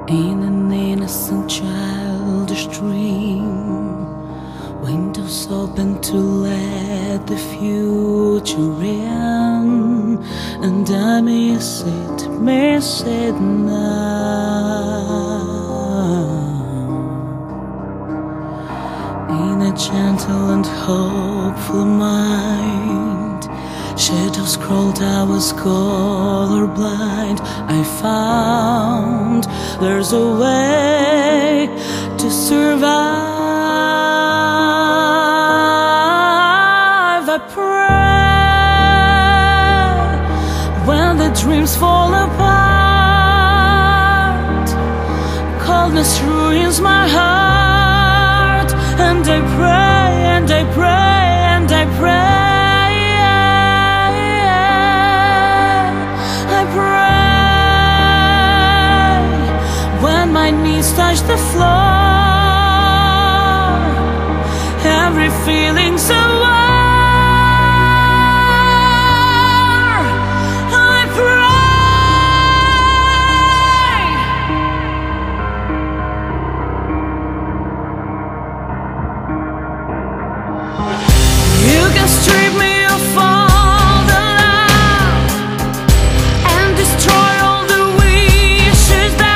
In an innocent childish dream, windows open to let the future in, and I miss it now. In a gentle and hopeful mind, shadows crawled, I was colorblind. I found there's a way to survive. I pray when the dreams fall apart, coldness ruins my heart, and I pray, and I pray, and I pray. My knees touch the floor, every feeling's a war. I pray. You can strip me of all the love and destroy all the wishes that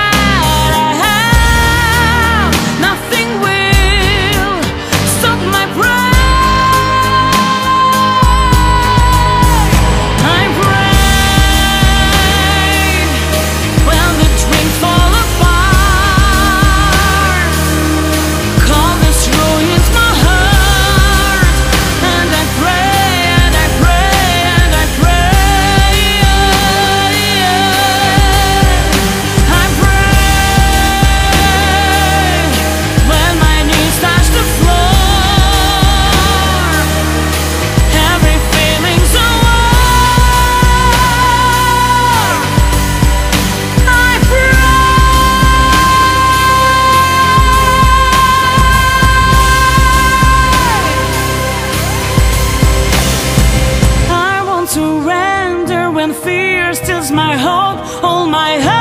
surrender when fear steals my hope, all my